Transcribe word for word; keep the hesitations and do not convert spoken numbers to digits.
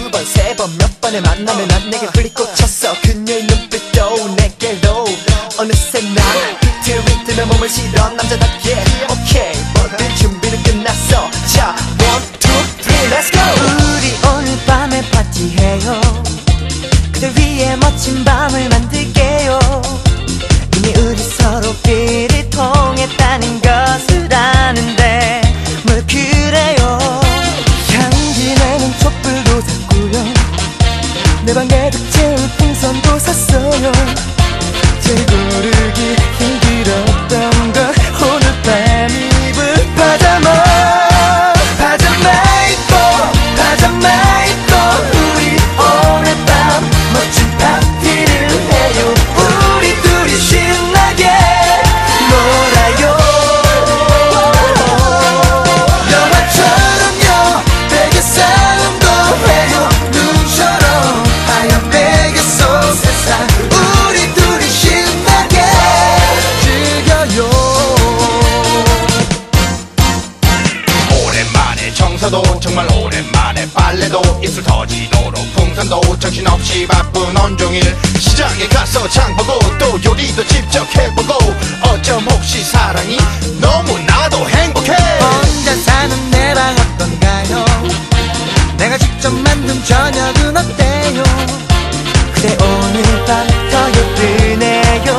두 번 세 번 몇 번의 만남에 난 내게 흘리 꽂혔어. 그녀의 눈빛도 내게로 어느새 난 비트 리듬에 몸을 실어 남자답게. 오케이 모든 준비는 끝났어. 자 one two three let's go. 우리 오늘 밤에 파티해요. 그대 위에 멋진 밤을 만들게요. 이미 우리 서로 빛을 통했다는 것을 아는데 뭘 그래요. 향기 나는 촛불도 샀고요. 내 방에도 채울 풍선도 샀어요. 제일 고르기 힘들었던 건 오늘 밤 입을 파자마. 파자마 입고 파자마 입고 우리 오늘 밤 멋진 파티를 해요. 우리 둘이 신나게 놀아요. 영화처럼요 베개 싸움도 해요. 눈처럼 하얀 베개 속 세상 우리 둘이 신나게 즐겨요. 오랜만에 청소도 정말 오랜만에 빨래도 입술 터지도록 풍선도 정신없이 바쁜 온종일 시장에 가서 장보고 또 요리도 직접 해보고 어쩜 혹시 사랑이 너무나도 행복해. 혼자 사는 내 방 어떤가요? 내가 직접 만든 저녁은 어때요? 그대 오늘 밤 더 예쁘네요.